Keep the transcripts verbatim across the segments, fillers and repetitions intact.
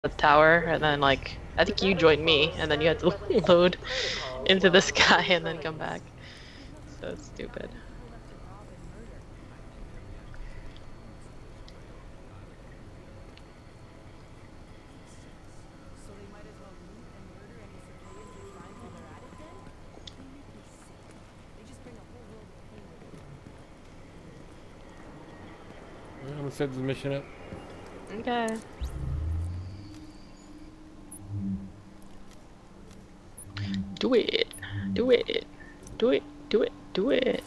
the tower, and then like I think you joined me, and then you had to load into the sky and then come back. So stupid. I'm gonna set this mission up. Okay. Do it. Do it. Do it. Do it. Do it.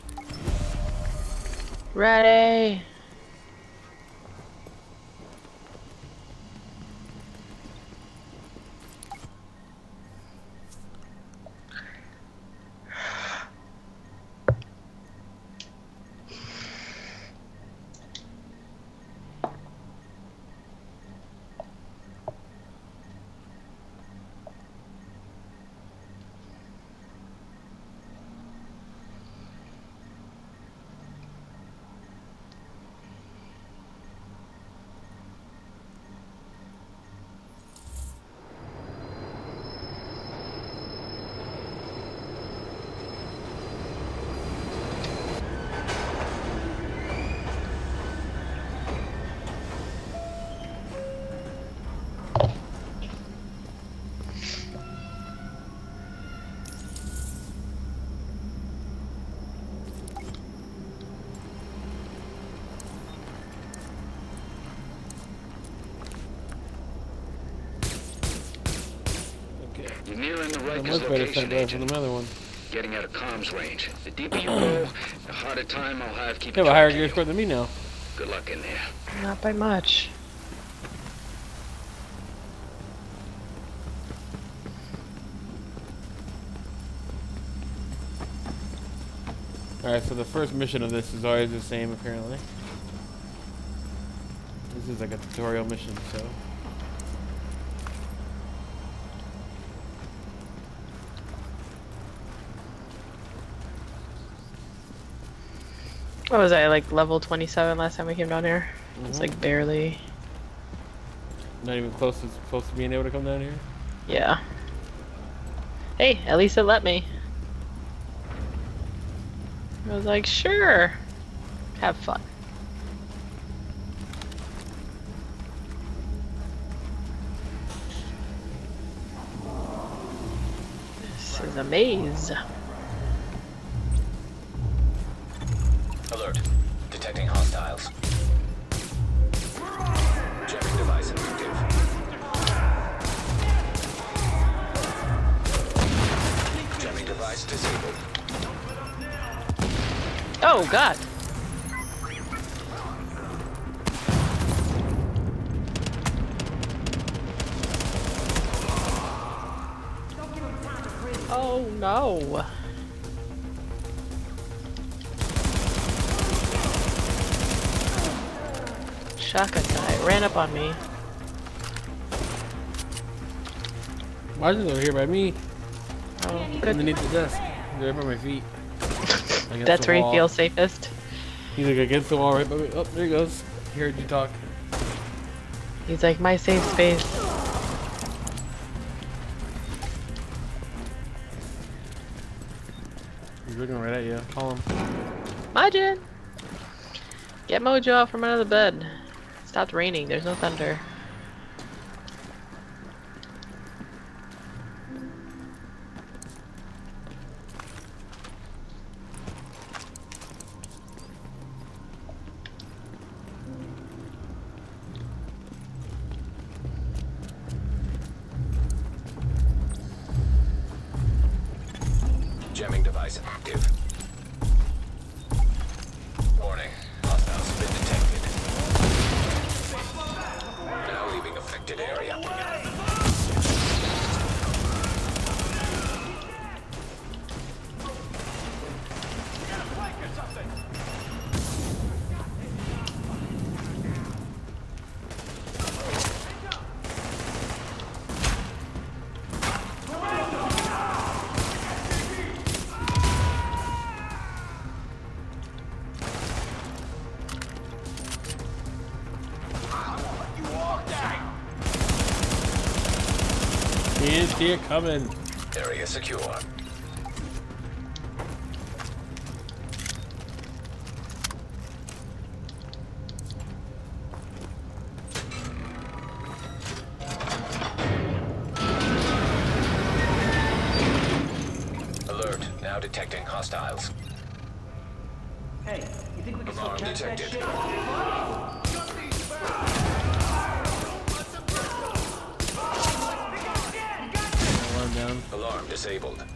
Ready. You're nearing the Much Rikers better location, sent right from Agent. the other one. Getting out of comms range. The deeper you go, the harder time I'll have You keeping have a higher track gear of score you. than me now. Good luck in there. Not by much. Alright, so the first mission of this is always the same, apparently. This is like a tutorial mission, so... What was I, like level twenty-seven last time we came down here? Mm-hmm. It's like barely. Not even close to, close to being able to come down here. Yeah. Hey, at least it let me. I was like, sure. Have fun. This is a maze. Alert. Detecting hostiles. Jamming device active. Jamming device disabled. Oh, God. Oh, no. Shotgun guy ran up on me. Why is it over here by me? Oh, good. Underneath the desk. They're by my feet. Against That's the where you wall. feel safest. He's like against the wall right by me. Oh, there he goes. He heard you talk. He's like, my safe space. He's looking right at you. Call him. Majin! Get Mojo out from under the bed. It stopped raining. There's no thunder. Jamming device active. Warning. Hostiles have been detected. Now leaving affected area. Can't see it coming. Area secure. Alert. Now detecting hostiles. Hey, you think we can still Alarm catch that detected. shit? Alarm down. Alarm disabled.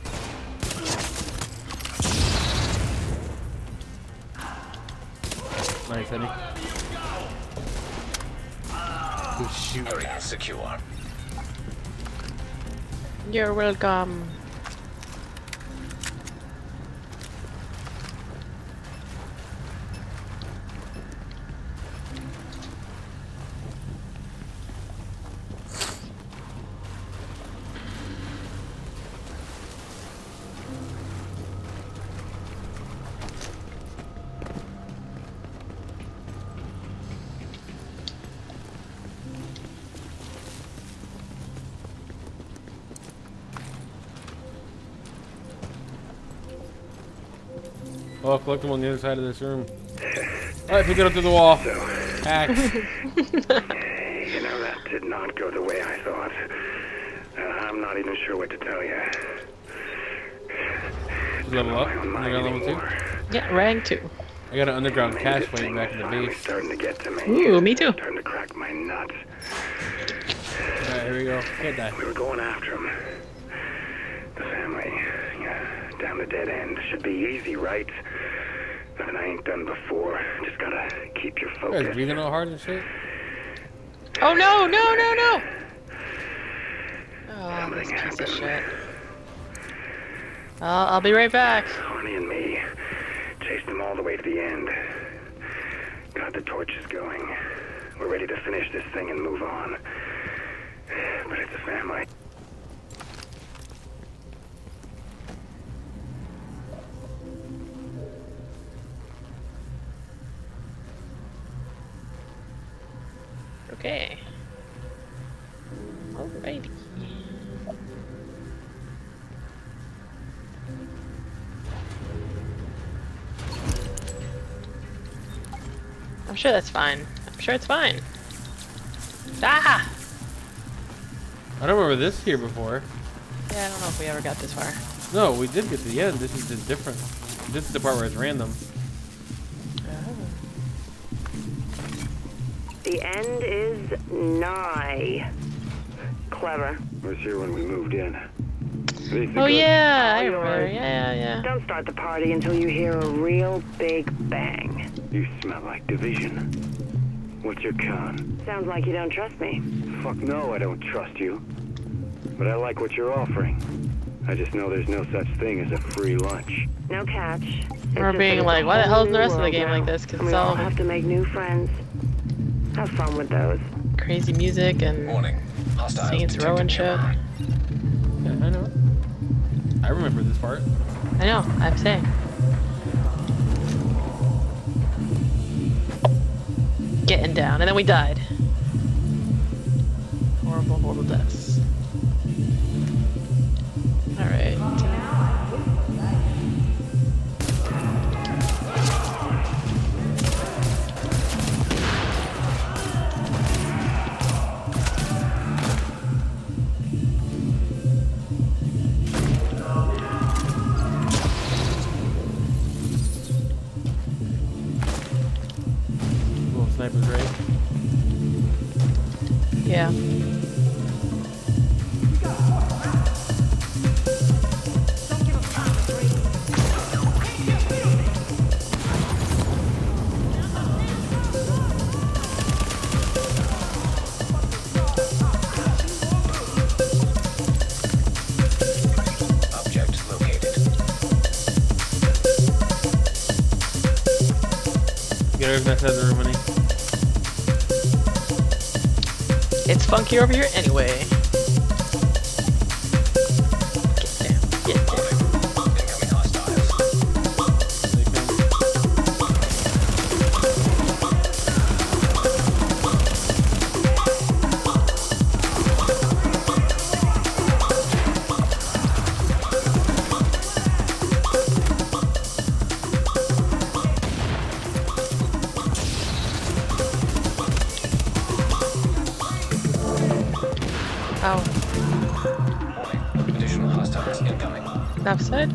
Nice, Eddie. Good shoot. Area secure. You're welcome. Oh, collect them on the other side of this room. Alright, pick it up to the wall. Hack. You know, that did not go the way I thought. Uh, I'm not even sure what to tell you. Level up. On mine I got level two. anymore. Yeah, rank two. I got an underground Man, cache this waiting thing back in the is finally base. starting to get to me. Ooh, me too. Starting to crack my nuts. Alright, here we go. Can't die. We were going after him. The family. Yeah, down the dead end. Should be easy, right? Nothing I ain't done before. Just gotta keep your You guys focus. breathing all hard and shit? Oh no, no, no, no! Oh, Something this piece of happened. shit. I'll, I'll be right back. Arnie and me chased them all the way to the end. Got the torches going. We're ready to finish this thing and move on. But it's a family. Okay. Alrighty. I'm sure that's fine. I'm sure it's fine. Ah! I don't remember this here before. Yeah, I don't know if we ever got this far. No, we did get to the end. This is just different. This is the part where it's random. The end is nigh. Clever. I was here when we moved in. Oh yeah, I All remember. yours. Yeah, yeah, yeah. Don't start the party until you hear a real big bang. You smell like division. What's your con? Sounds like you don't trust me. Fuck no, I don't trust you. But I like what you're offering. I just know there's no such thing as a free lunch. No catch. It's We're just being that it's like, a why the whole hell is the new rest of the world game now, like this? Because and it's we all all have to make new friends. Have fun with those. crazy music and Warning. Hostiles Saints Row and shit. detected nearby. Yeah, I know. I remember this part. I know, I'm saying. Getting down, and then we died. Horrible, horrible deaths. Alright. Little snipers, right? Yeah. Object located. Get over that side of the room, honey. It's funky over here anyway. Get down, get down. Incoming hostiles. They come. Oh, Warning. Additional hostiles incoming. left side?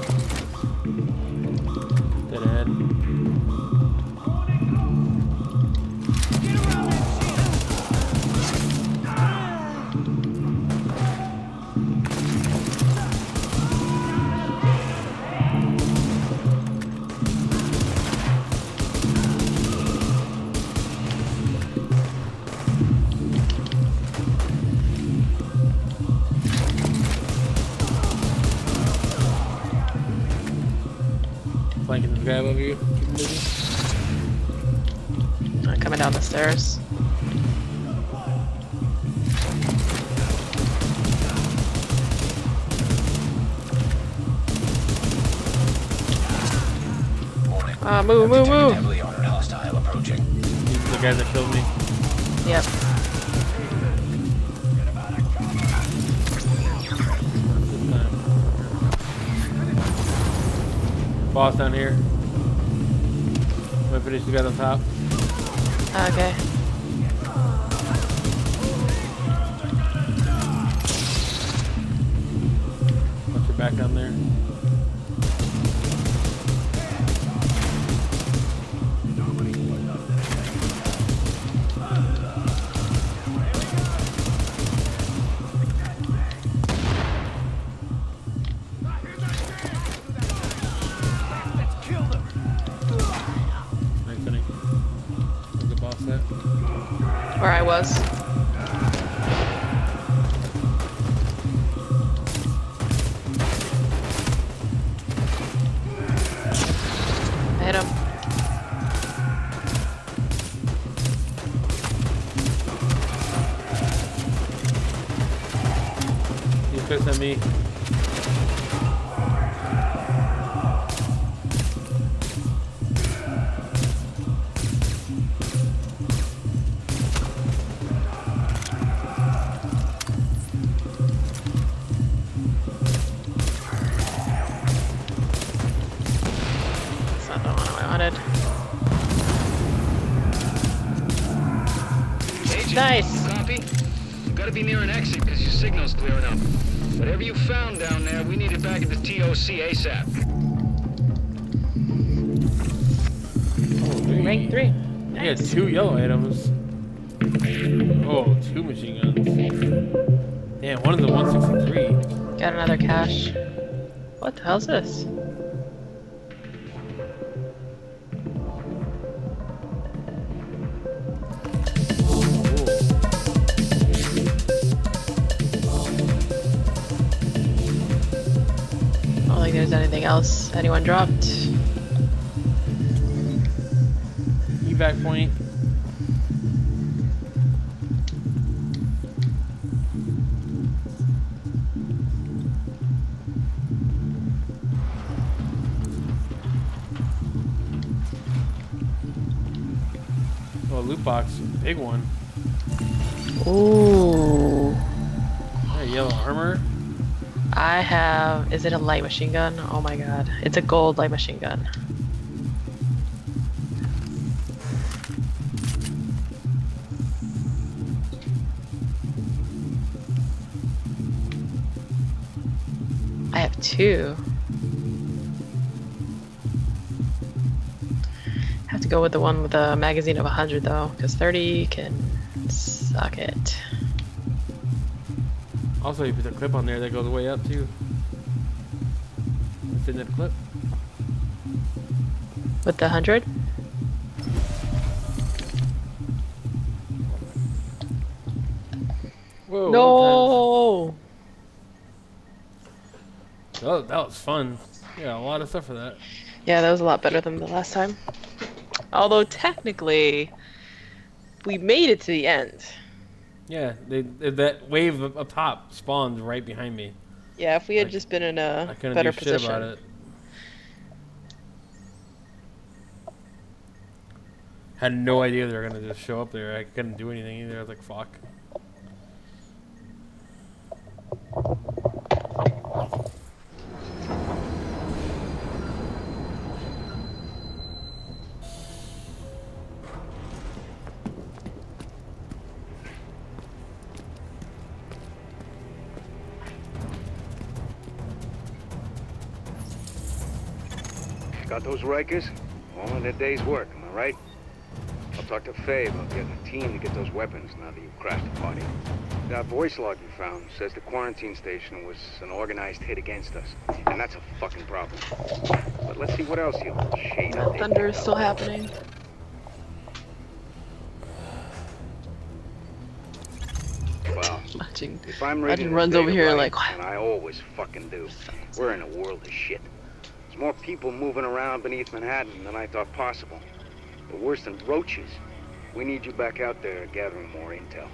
Dead ahead. Flanking this guy above you. Keep him busy. I'm coming down the stairs. Warning. Ah, move, move, Detected move! heavily armored hostile approaching. These are the guys that killed me. Yep. This time. Boss down here. I'm gonna finish the guy on top. Okay. Watch your back down there. Nice inning. Where's the boss at? Where I was. I hit him. He's pissed at me. That's not the one I wanted. Agent, Nice. Copy. You gotta be near an exit because your signal's clearing up. Whatever you found down there, we need it back at the T O C ASAP. Oh, Rank three. He had two yellow items. Oh, two machine guns. Damn, one is a one sixty-three. Got another cache. What the hell's this? I don't think there's anything else anyone dropped. Evac point. Oh, loot box, big one. Ooh. Yeah, yellow armor. I have. Is it a light machine gun? Oh my god. It's a gold light machine gun. I have two. Have to go with the one with a magazine of one hundred though, because thirty can suck it. Also, you put the clip on there that goes way up too. What's in that clip? With the one hundred? Whoa. No! Oh, that was fun. Yeah, a lot of stuff for that. Yeah, that was a lot better than the last time. Although technically, we made it to the end. Yeah, they, they, that wave up up top spawned right behind me. Yeah, if we had I- just been in a I couldn't better do position. shit about it. Had no idea they were gonna just show up there. I couldn't do anything either. I was like, fuck. Got those Rikers? All in their day's work, am I right? I'll talk to Faye about getting a team to get those weapons now that you've crashed the party. That voice log you found says the quarantine station was an organized hit against us. And that's a fucking problem. But let's see what else you shade That thunder is still happening. Well, Watching, if I'm watching reading runs the over data here right, like, what? and I always fucking do, we're in a world of shit. There's more people moving around beneath Manhattan than I thought possible. But worse than roaches. We need you back out there gathering more intel.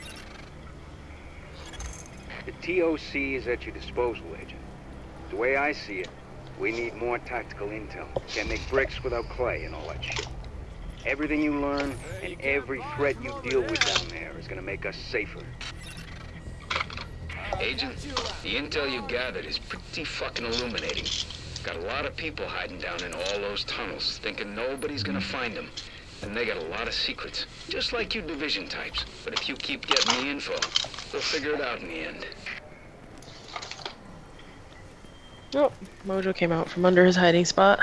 The T O C is at your disposal, Agent. The way I see it, we need more tactical intel. Can't make bricks without clay and all that shit. Everything you learn and every threat you deal with down there is gonna make us safer. Agent, the intel you gathered is pretty fucking illuminating. Got a lot of people hiding down in all those tunnels, thinking nobody's gonna find them. And they got a lot of secrets, just like you division types. But if you keep getting the info, we'll figure it out in the end. Oh, Mojo came out from under his hiding spot.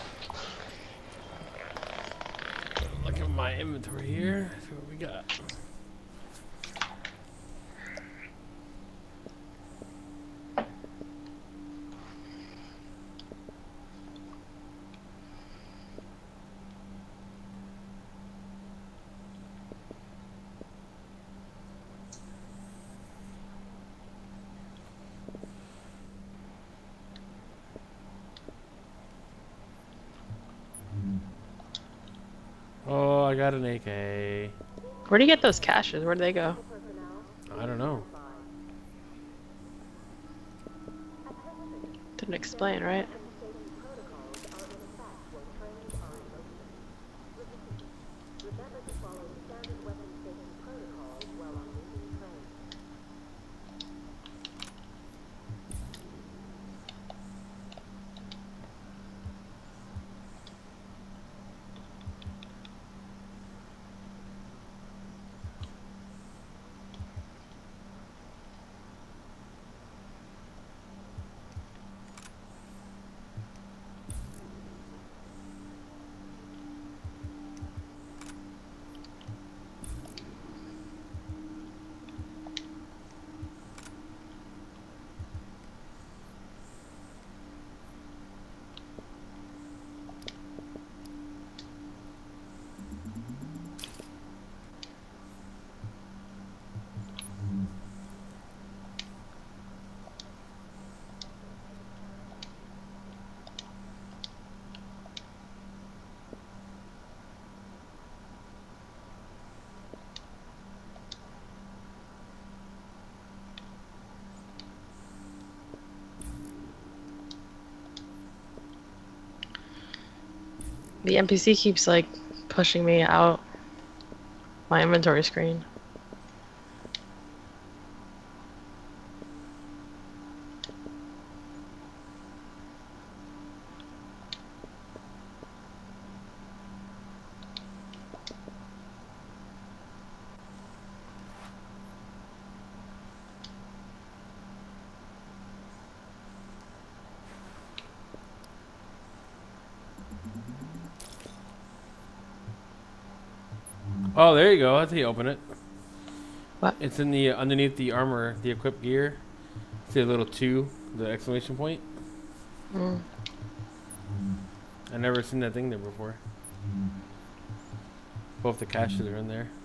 Look at my inventory here. See what we got. Oh, I got an A K. Where do you get those caches? Where'd they go? I don't know. Didn't explain, right? The N P C keeps like pushing me out my inventory screen. Oh, there you go. That's how you open it. What? It's in the underneath the armor, the equipped gear. See a little two, the exclamation point. Mm. I never seen that thing there before. Both the caches are in there.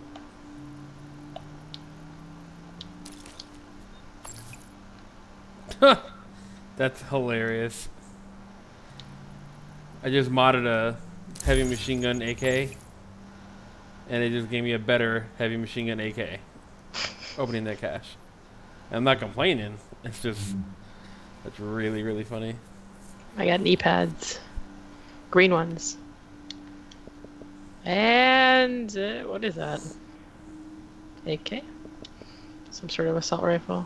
That's hilarious. I just modded a heavy machine gun A K, and it just gave me a better heavy machine gun A K. Opening that cache. I'm not complaining. It's just, that's really, really funny. I got knee pads. Green ones. And uh, what is that? A K? Some sort of assault rifle.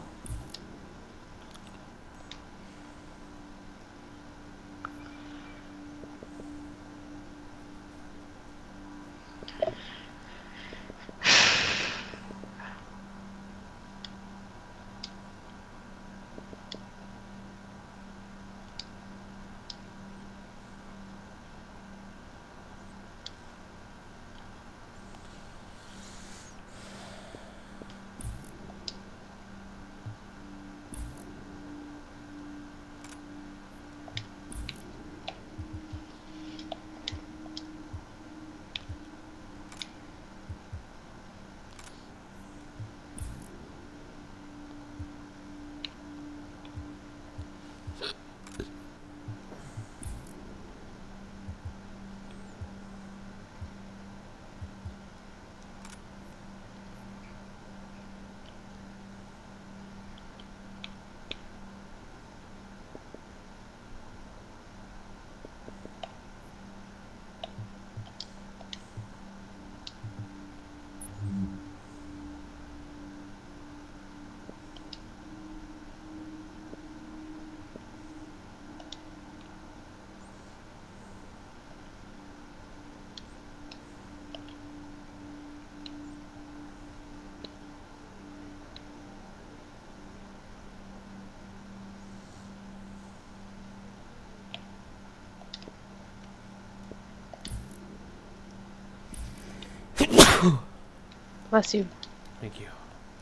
Bless you. Thank you.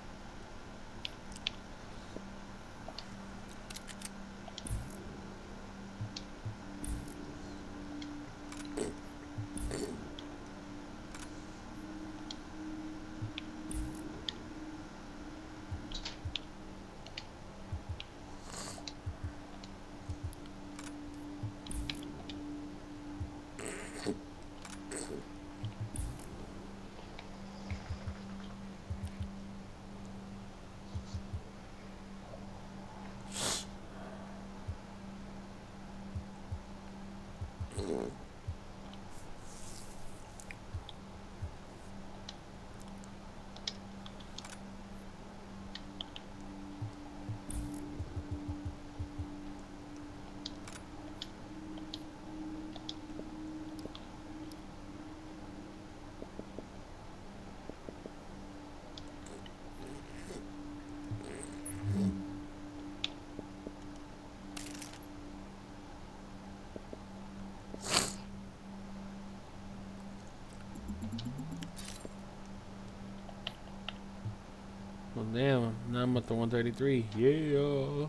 Well, damn. Now I'm at the one thirty-three. Yeah.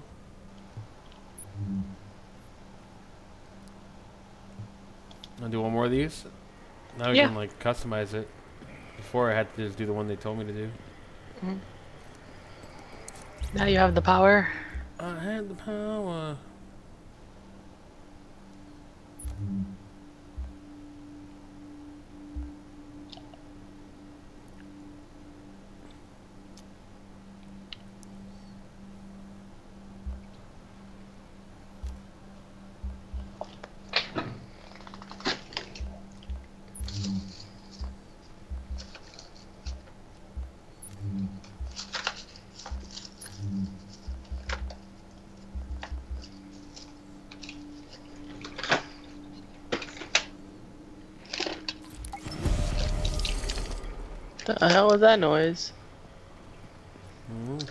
I'll do one more of these. Now we Yeah. can like customize it. Before I had to just do the one they told me to do. Mm. Now you have the power. I had the power. The hell was that noise? Mm.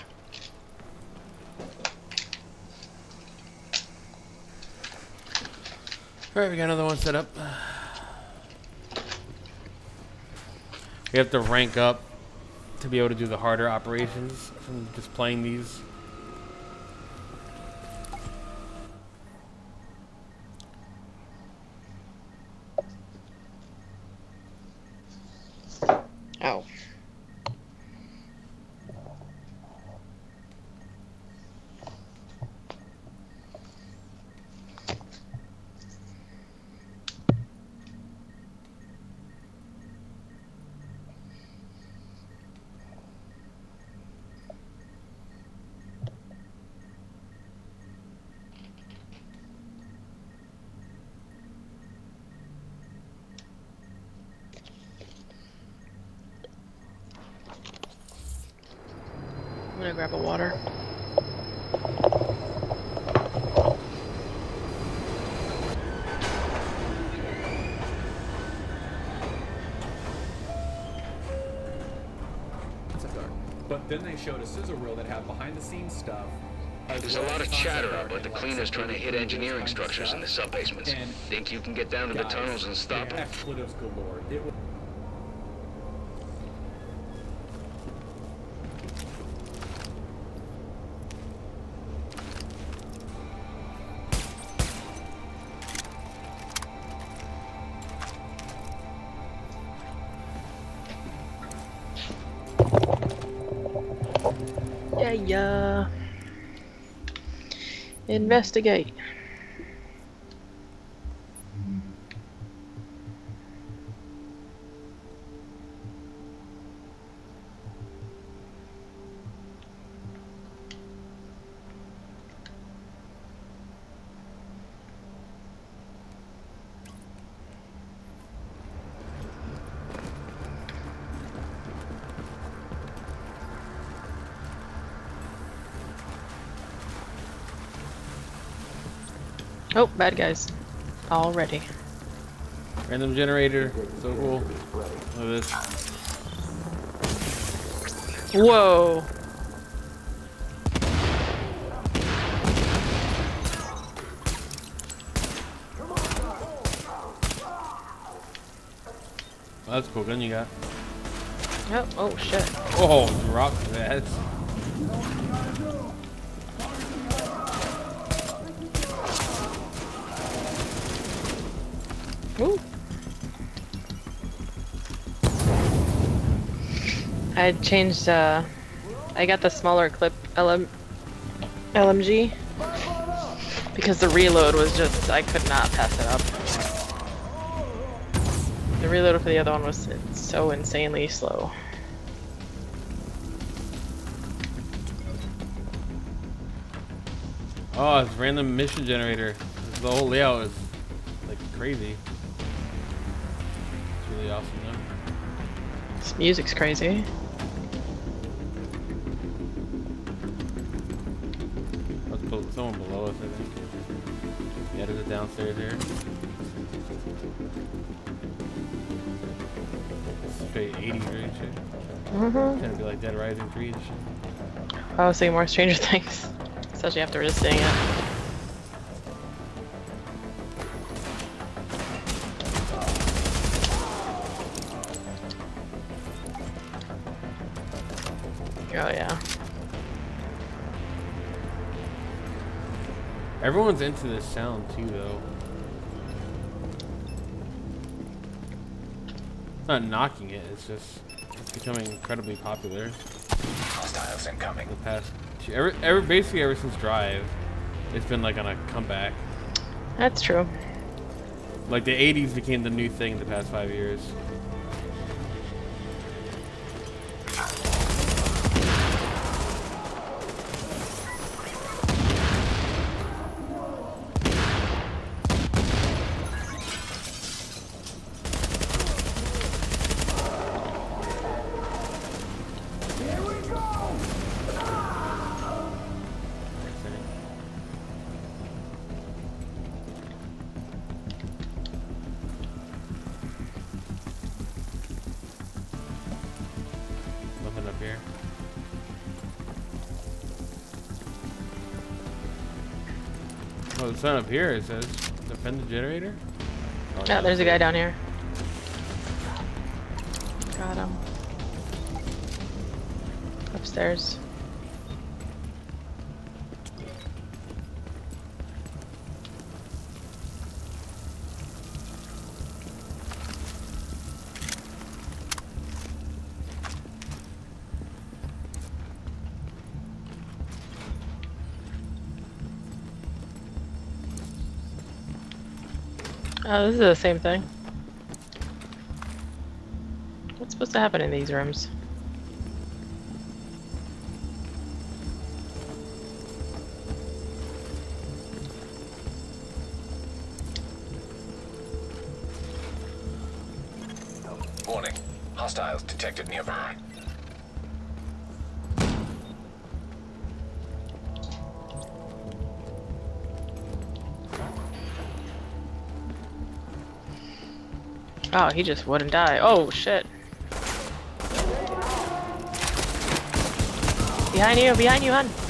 Alright, we got another one set up. We have to rank up to be able to do the harder operations from just playing these. Oh. I'm gonna grab a water. But then they showed a scissor reel that had behind the scenes stuff. There's a lot of chatter about the cleaners trying to hit engineering structures in the sub-basements. Think you can get down to the tunnels and stop them? Expletives galore. It was Yeah, yeah. Investigate. Oh, bad guys. Already. Random generator. So cool. Look at this. Whoa. Oh, that's a cool gun you got. Oh, oh shit. Oh, drop that. Ooh. I changed, uh, I got the smaller clip L M L M G because the reload was just, I could not pass it up. The reload for the other one was so insanely slow. Oh, it's random mission generator. The whole layout is like crazy. It's really awesome though. This music's crazy. Let's put someone below us, I think. Yeah, there's a downstairs here. Straight eighties right shit. Mm-hmm. Trying to be like Dead Rising three and shit. I was seeing more Stranger Things. Especially after just seeing it. Oh yeah. Everyone's into this sound too, though. It's not knocking it. It's just it's becoming incredibly popular. Hostiles incoming. The past, two, ever, ever basically ever since Drive, it's been like on a comeback. That's true. Like the eighties became the new thing the past five years. Nothing up here. Oh, the sign up here, it says defend the generator. Oh, Yeah, no. there's a guy down here. Got him. Upstairs. Oh, this is the same thing. What's supposed to happen in these rooms? Warning. Hostiles detected nearby. Oh, he just wouldn't die. Oh, shit. Behind you, behind you, hun.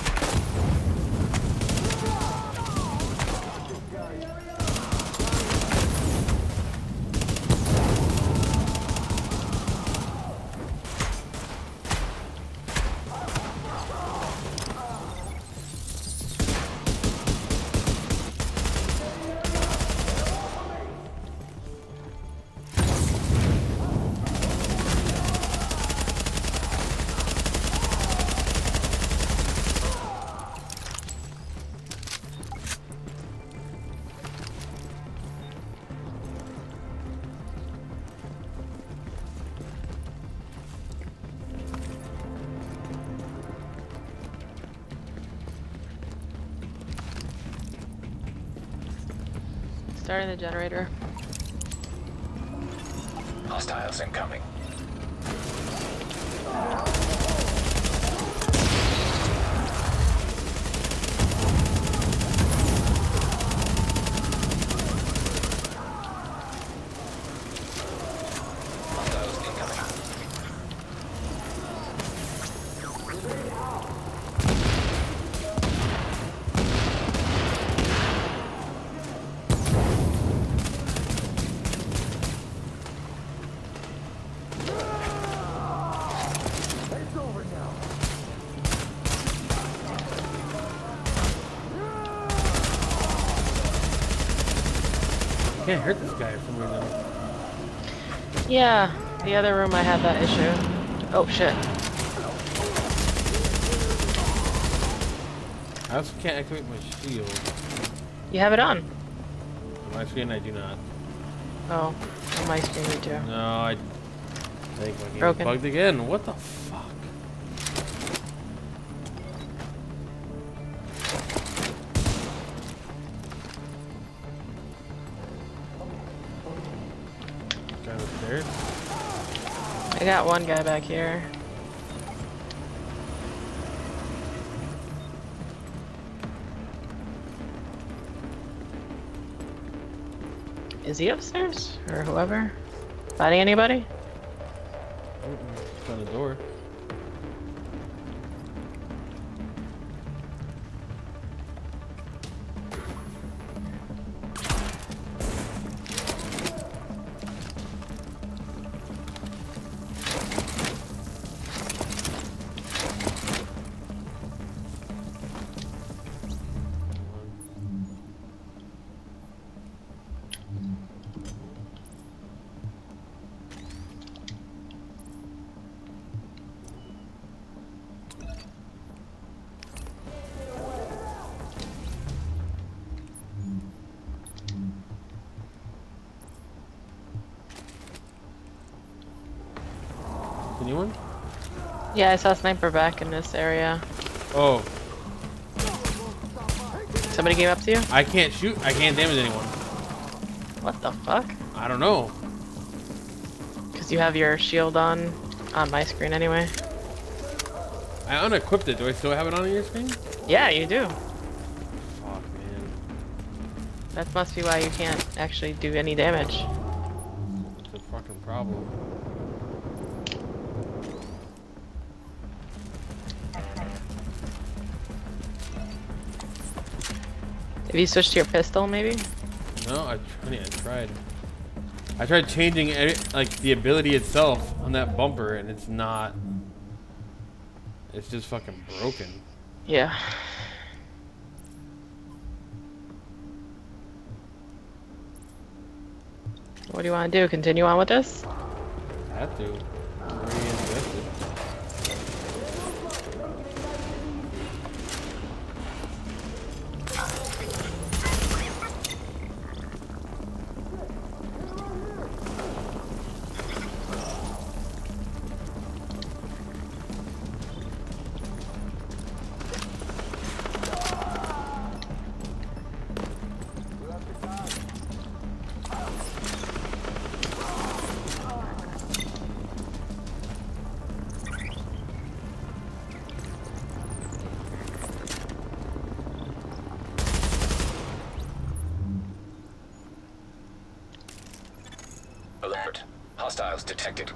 Starting the generator. Hostiles incoming. Hostiles incoming. can't hurt this guy for some reason. Yeah, the other room I had that issue. Oh shit. I also can't activate my shield. You have it on. On my screen, I do not. Oh, on my screen you do. No, I think my game Broken. is bugged again. What the fuck? Guy upstairs. I got one guy back here. Is he upstairs? Or whoever? Fighting anybody? It's on the door. Anyone? Yeah, I saw a sniper back in this area. Oh, Somebody came up to you? I can't shoot. I can't damage anyone. What the fuck? I don't know. Because you have your shield on, on my screen anyway. I unequipped it. Do I still have it on your screen? Yeah, you do. Fuck, man. That must be why you can't actually do any damage. It's a fucking problem. Have you switched to your pistol, maybe? No, I, I, mean, I tried. I tried changing every, like the ability itself on that bumper, and it's not. It's just fucking broken. Yeah. What do you want to do? Continue on with this? I have to. I'm already invested. Alert. Hostiles detected.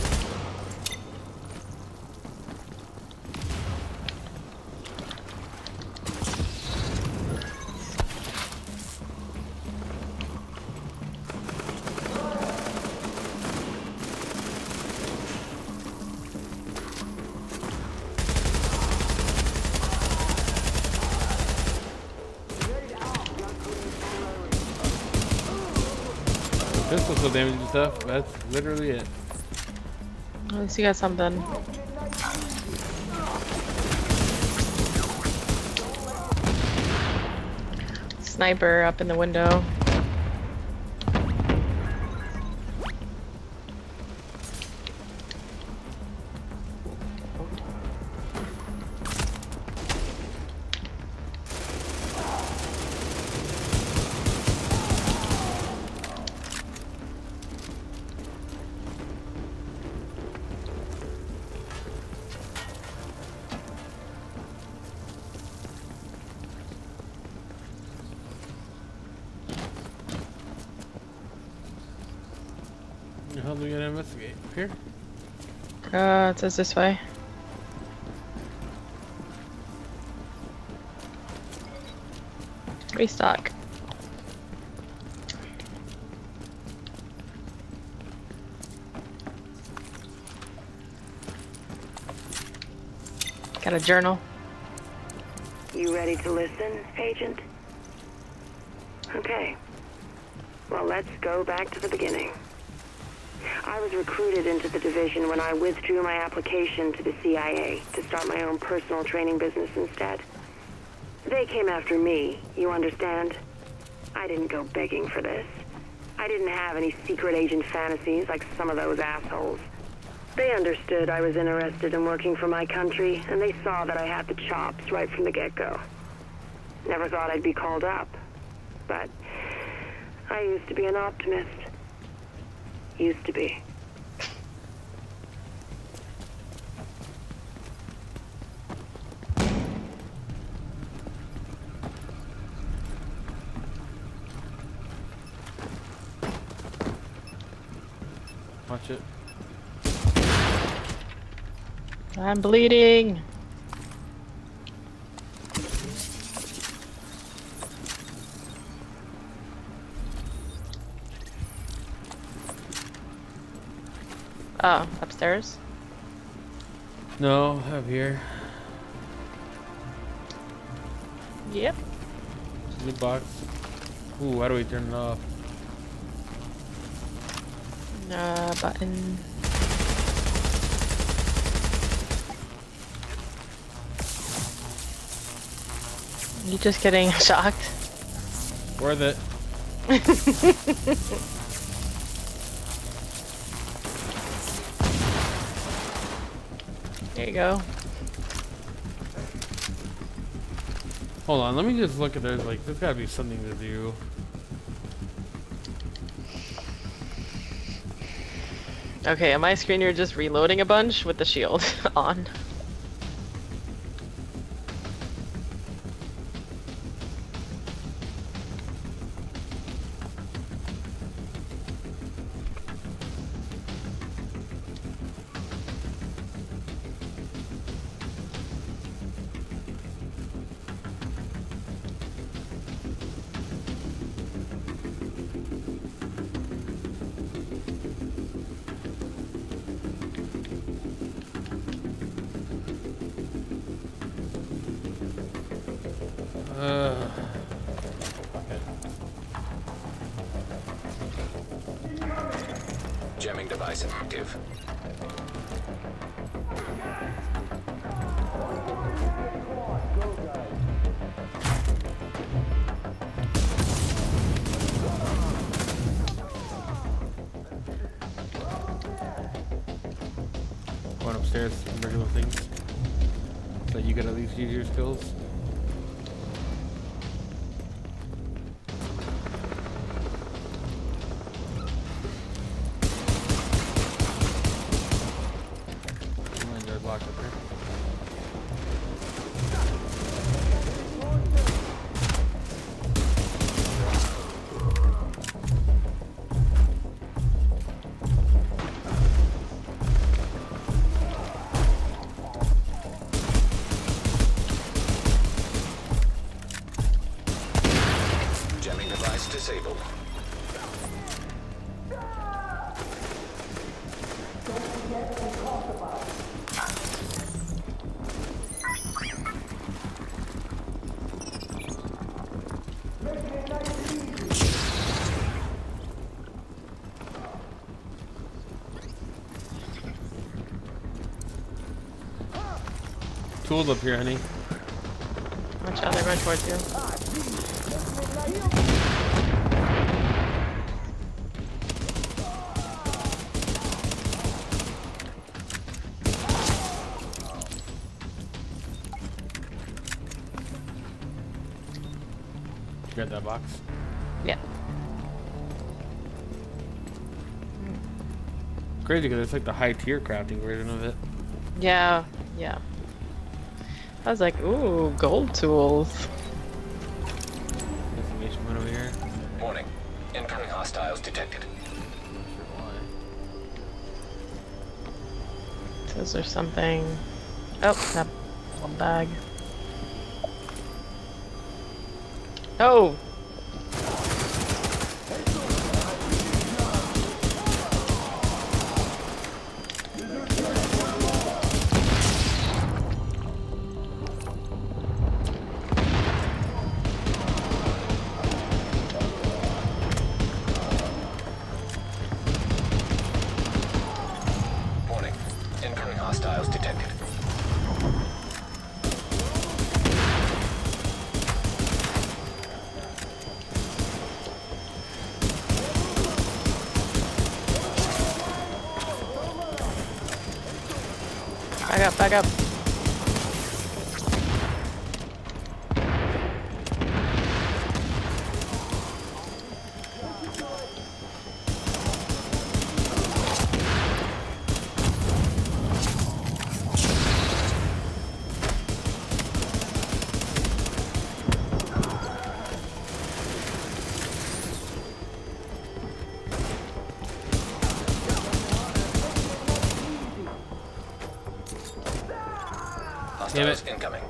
Pistol still damage and stuff. That's literally it. At least you got something. Sniper up in the window. What the hell do we gotta investigate? Up here? Uh, it says this way. Restock. Got a journal. You ready to listen, Agent? Okay. Well, let's go back to the beginning. I was recruited into the division when I withdrew my application to the C I A to start my own personal training business instead. They came after me, you understand? I didn't go begging for this. I didn't have any secret agent fantasies like some of those assholes. They understood I was interested in working for my country, and they saw that I had the chops right from the get-go. Never thought I'd be called up, but I used to be an optimist. Used to be. Watch it. I'm bleeding. Oh, upstairs? No, up here. Yep. New box. Ooh, how do we turn it off? Uh, button. You just getting shocked? Worth it. There you go. Hold on, let me just look at this. Like, there's gotta be something to do. Okay, on my screen you're just reloading a bunch with the shield on. Uh, Jamming device active. going upstairs, some regular things. So you gotta at least use your skills. Locked up here. Jamming device disabled. Tools up here, honey. Watch out, they run towards you. You got that box? Yeah. Crazy because it's like the high tier crafting version of it. Yeah, yeah. I was like, ooh, gold tools. Information went over here. Warning. Incoming hostiles detected. Not sure why. Is there something? Oh, that one bag. Oh! up, back up. Damn Hostiles it. incoming.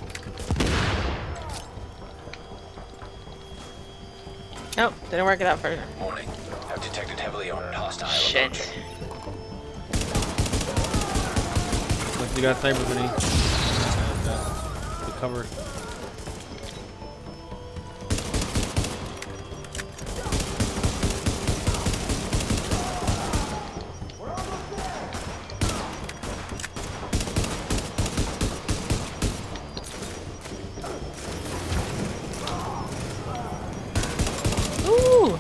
Nope, didn't work it out for her. Warning. Have detected heavily armored hostile Shit. approaching. Like you got snipers in each. The cover. Ooh!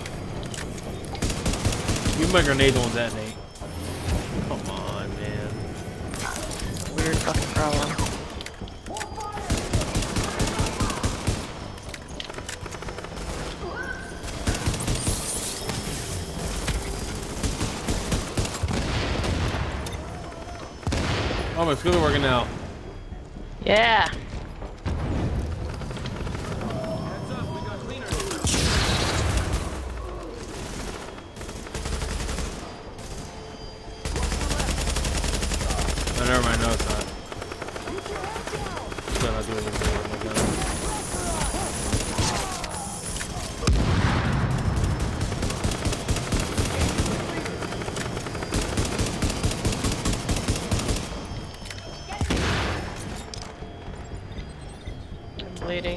You my grenade won't detonate. Come on, man. Weird fucking problem. Oh, my skills are working now. Yeah! Oh, never mind. No, it's not. Still not doing anything with my gun. I'm bleeding.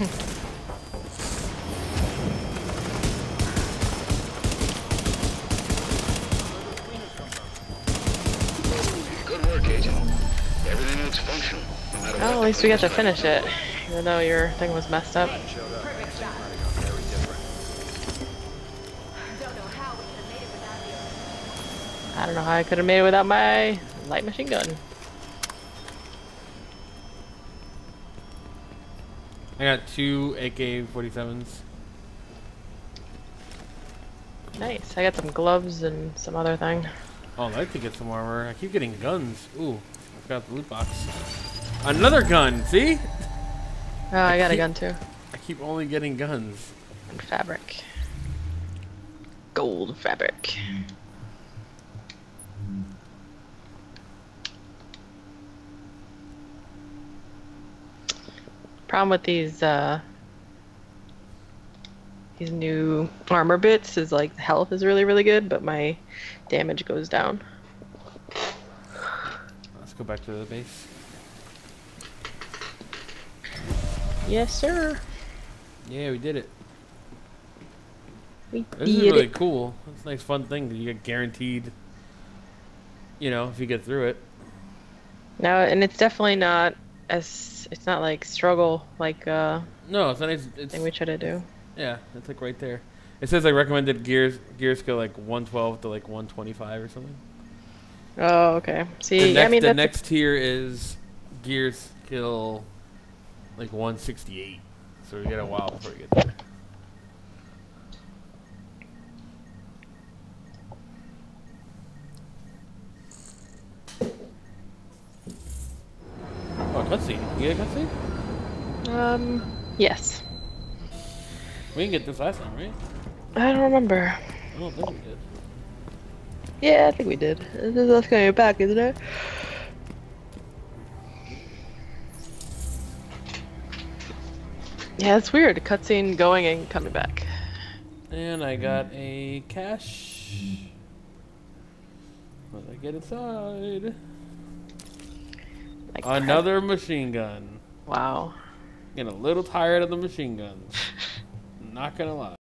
Good work, Agent. Everything looks functional. No matter Well, what at the least we got to police finish it. Even though your thing was messed up. I don't know how I could have made it without my light machine gun. I got two A K forty-sevens. Nice. I got some gloves and some other thing. Oh, I'd like to get some armor. I keep getting guns. Ooh, I forgot the loot box. Another gun, see? Oh, I got a keep- gun too. I keep only getting guns. And fabric. Gold fabric. Problem with these uh these new armor bits is like the health is really really good, but my damage goes down. Let's go back to the base. Yes, sir. Yeah, we did it. We This is did really it. cool. It's a nice fun thing that you get guaranteed, you know, if you get through it. No, and it's definitely not as it's not like struggle like uh No, it's not. It's, it's thing we try to do. yeah, it's like right there. It says like recommended gears gear skill like one twelve to like one twenty-five or something. Oh, okay. The See, next, I mean the that's next tier is gear skill like one sixty-eight. So we get a while before we get there. Oh, cutscene. You get a cutscene? um yes. We didn't get this last time, right? I don't remember. I don't think we did. Yeah, I think we did. This is us coming back, isn't it? Yeah, it's weird. Cutscene going and coming back. And I got a cache. What did I get inside? Like Another machine gun. Wow. Getting a little tired of the machine guns. Not gonna lie.